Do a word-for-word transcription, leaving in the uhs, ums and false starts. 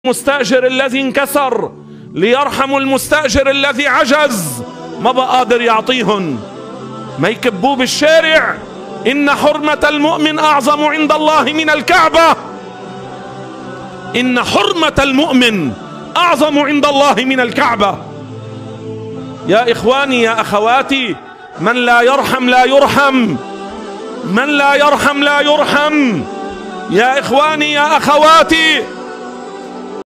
المستأجر الذي انكسر، ليرحموا المستأجر الذي عجز ما بقى قادر يعطيهن، ما يكبوه بالشارع. إن حرمة المؤمن أعظم عند الله من الكعبة. إن حرمة المؤمن أعظم عند الله من الكعبة. يا إخواني يا أخواتي، من لا يرحم لا يرحم، من لا يرحم لا يرحم. يا إخواني يا أخواتي،